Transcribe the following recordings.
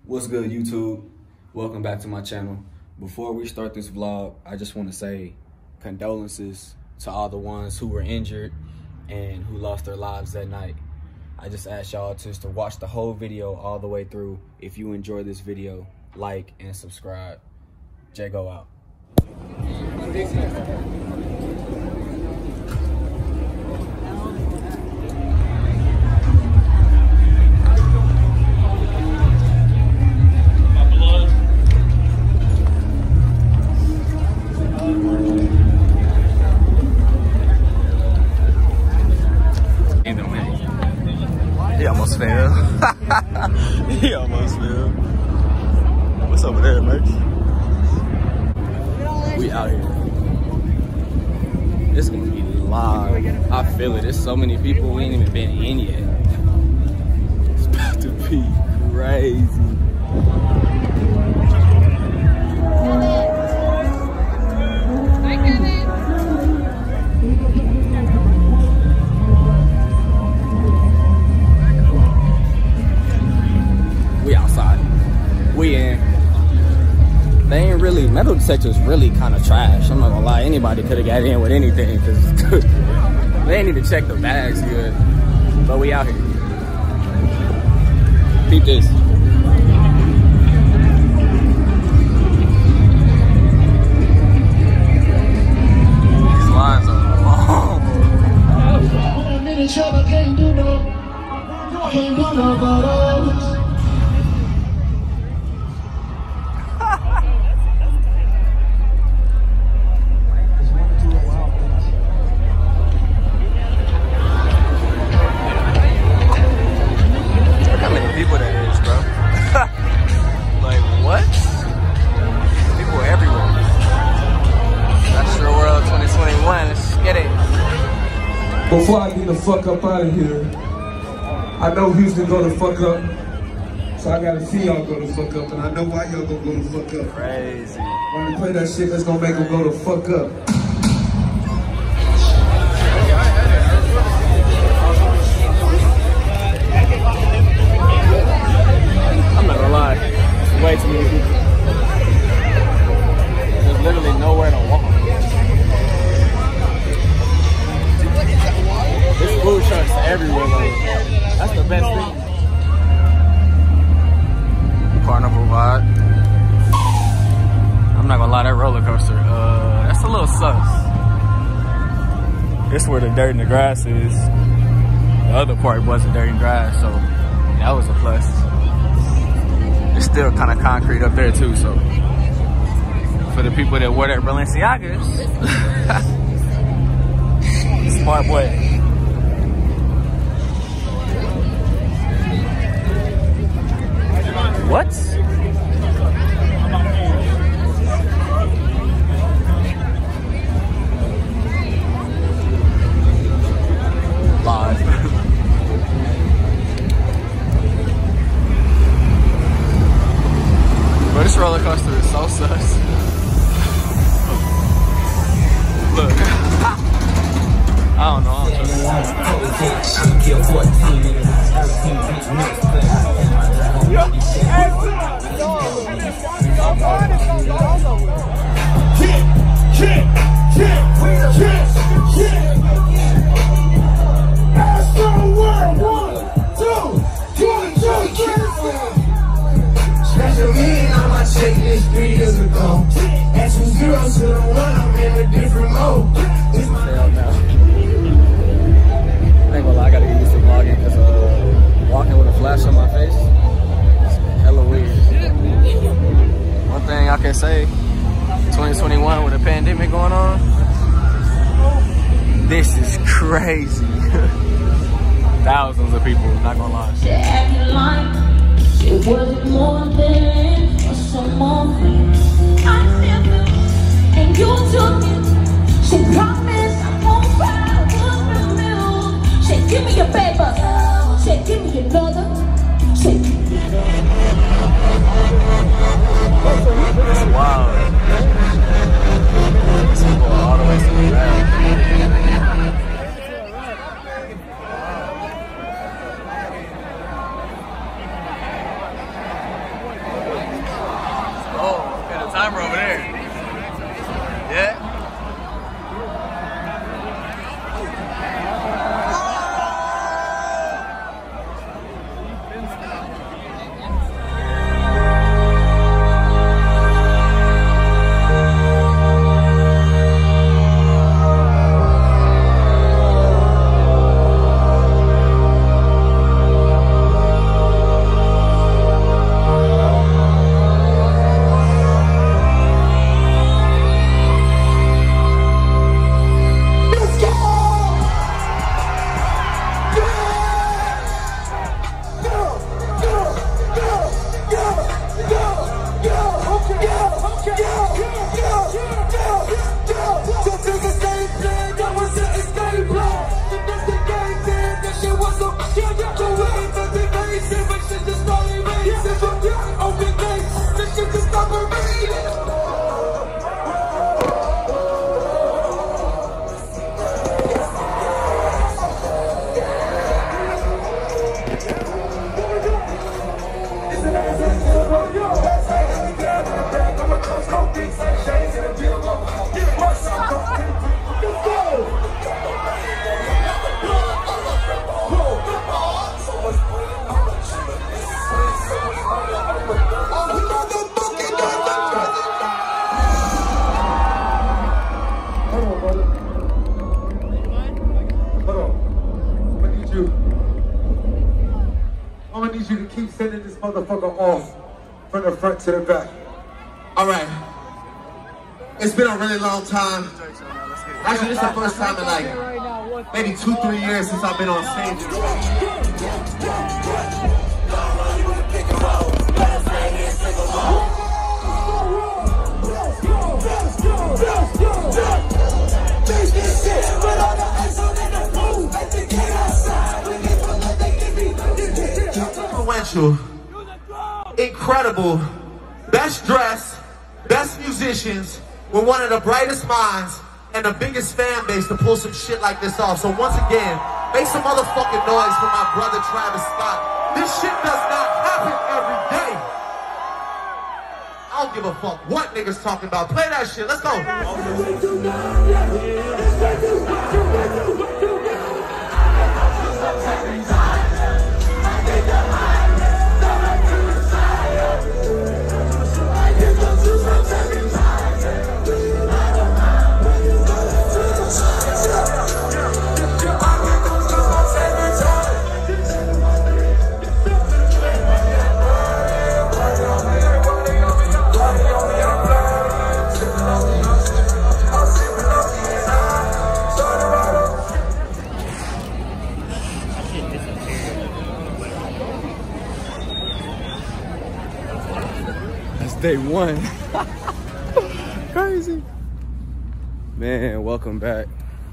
What's good, YouTube? Welcome back to my channel. Before we start this vlog, I just want to say condolences to all the ones who were injured and who lost their lives that night. I just ask y'all just to watch the whole video all the way through. If you enjoy this video, like and subscribe. Jago out. He almost fell. He almost fell. What's over there, Merch? We out here. It's gonna be live. I feel it. There's so many people. We ain't even been in yet. It's about to be crazy. They ain't really, metal detectors really kind of trash. I'm not gonna lie, anybody could have got in with anything because they ain't even check the bags good. But we out here. Peep this. These lines are long. Before I get the fuck up out of here, I know Houston go the fuck up, so I gotta see y'all go the fuck up, and I know why y'all gonna go the fuck up. Crazy. When we play that shit, that's gonna make them go the fuck up. I'm not gonna lie, there's way too many people. There's literally nowhere to walk. There's food trucks everywhere, though. That's the best thing. Carnival vibe. I'm not gonna lie, that roller coaster, that's a little sus. This is where the dirt and the grass is. The other part wasn't dirt and grass, so that was a plus. It's still kind of concrete up there too, so for the people that wear their Balenciagas, smart boy. What? Live. But this roller coaster is so sus. Look. I don't know. AstroWorld, 1, 2, 3. Special meaning on my checklist 3 years ago. At 2 zeros to the 1, I'm in a different mode. Hell no. I ain't gonna lie, I gotta get used to vlogging because walking with a flash on my face is hella weird. One thing I can say, 2021 with a pandemic going on, this is crazy. Thousands of people, not gonna lie. It wasn't more than some more things. I never, and you took it. She promised I won't cry, would remember. She give me your paper. She give me another. She. It's wild. This is going all the way to the back. timer over there. Yeah. Sending this motherfucker off from the front to the back. All right. It's been a really long time. Actually, this is the first time in like maybe 2-3 years since I've been on stage. Incredible, best dressed, best musicians, with one of the brightest minds and the biggest fan base to pull some shit like this off. So once again, make some motherfucking noise for my brother Travis Scott. This shit does not happen every day. I don't give a fuck what niggas talking about. Play that shit, let's go. Day one. Crazy. Man, welcome back.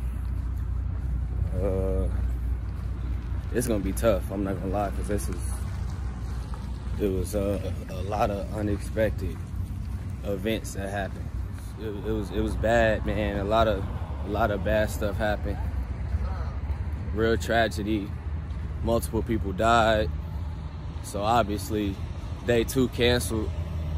It's gonna be tough, I'm not gonna lie, because it was a lot of unexpected events that happened. It was bad, man. A lot of bad stuff happened. Real tragedy. Multiple people died. So obviously day 2 canceled.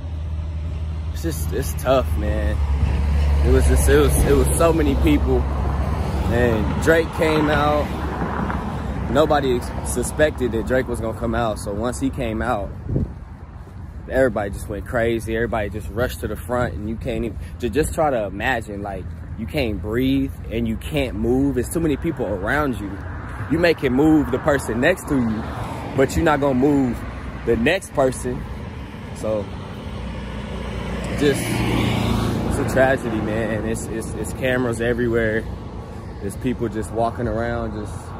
It's tough, man. It was so many people, and Drake came out. Nobody suspected that Drake was gonna come out, so once he came out, everybody just went crazy. Everybody just rushed to the front, and you can't even just try to imagine, like, you can't breathe and you can't move. It's too many people around you. You make it move the person next to you, but you're not gonna move the next person. So it's a tragedy, man. It's cameras everywhere. There's people just walking around,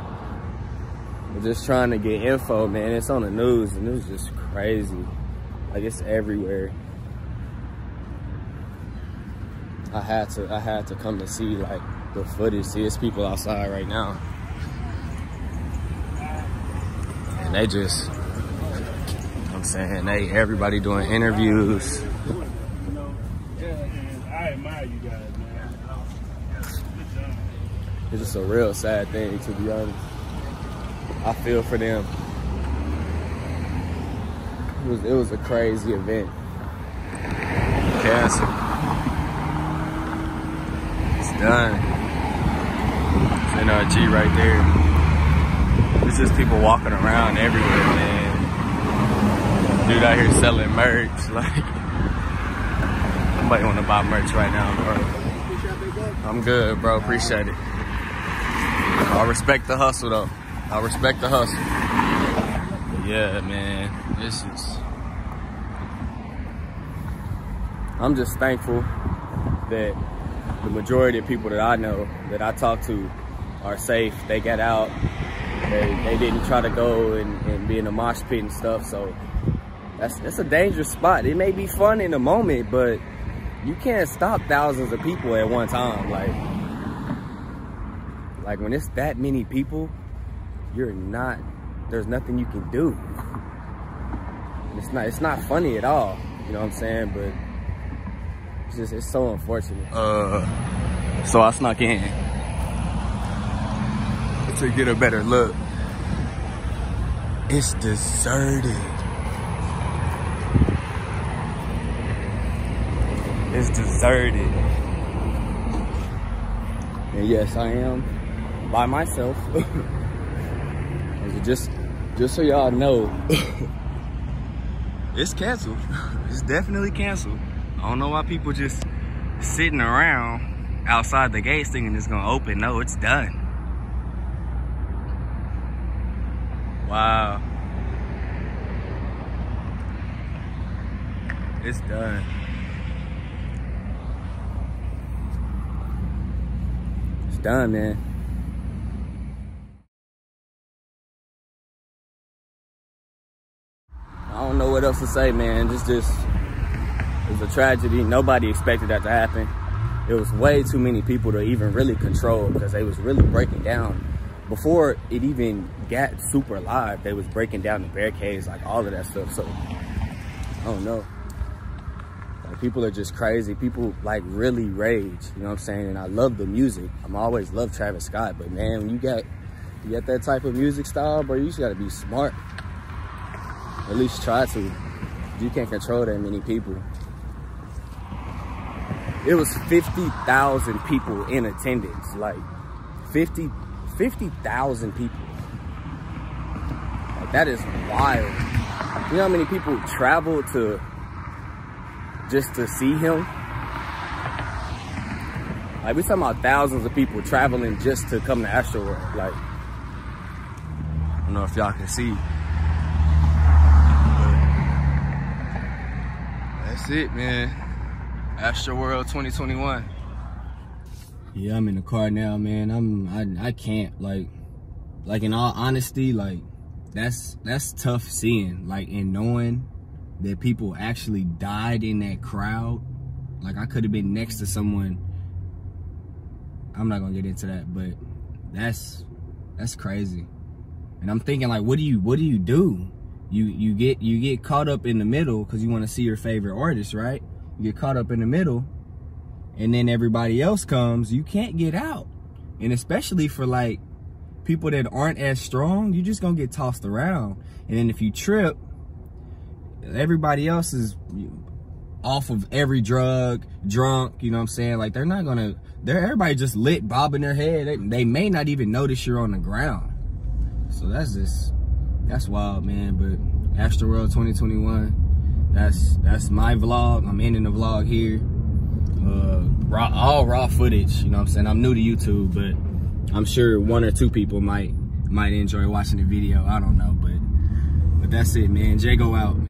just trying to get info, man. It's on the news, and it was just crazy. Like, it's everywhere. I had to come to see, like, the footage. See, it's people outside right now, and they just, I'm saying, everybody doing interviews. I admire you guys, man. It's just a real sad thing, to be honest. I feel for them. It was a crazy event. canceled. It's done. It's NRG right there. It's just people walking around everywhere, man. Dude out here selling merch. Like, somebody want to buy merch right now, bro. I'm good, bro. Appreciate it. I respect the hustle, though. I respect the hustle. But yeah, man. This is... I'm just thankful that the majority of people that I know, that I talk to, are safe. They got out. They didn't try to go and be in a mosh pit and stuff. So that's a dangerous spot. It may be fun in the moment, but you can't stop thousands of people at one time. Like when it's that many people, there's nothing you can do. It's not funny at all. You know what I'm saying? But it's so unfortunate. So I snuck in to get a better look. It's deserted. It's deserted. And yes, I am by myself. just so y'all know, it's canceled. It's definitely canceled. I don't know why people just sitting around outside the gates thinking it's gonna open. No, it's done. Wow. It's done. It's done, man. I don't know what else to say, man. It was a tragedy. Nobody expected that to happen. It was way too many people to even really control, because they was really breaking down. Before it even got super live, they was breaking down the barricades, like all of that stuff. So I don't know. Like, people are just crazy. People like really rage, you know what I'm saying? And I love the music. I'm always loved Travis Scott, but man, when you got that type of music style, bro, you just gotta be smart. At least try to. You can't control that many people. It was 50,000 people in attendance, like 50,000 people. Like, that is wild. You know how many people travel just to see him? Like, we talking about thousands of people traveling just to come to AstroWorld. Like, I don't know if y'all can see. That's it, man. AstroWorld 2021. Yeah, I'm in the car now, man. I can't, like in all honesty, like that's tough seeing, like, and knowing that people actually died in that crowd. Like, I could have been next to someone. I'm not gonna get into that, but that's crazy. And I'm thinking, like, what do you do? You get caught up in the middle because you want to see your favorite artist, right? You get caught up in the middle, and then everybody else comes. You can't get out. And especially for, like, people that aren't as strong, you're just gonna get tossed around. And then if you trip, everybody else is off of every drug, drunk, you know what I'm saying? Like, everybody just lit, bobbing their head. They may not even notice you're on the ground. So that's wild, man. But AstroWorld 2021, that's my vlog. I'm ending the vlog here. All raw footage, you know what I'm saying? I'm new to YouTube, but I'm sure one or two people might enjoy watching the video. I don't know, but that's it, man. Jago out.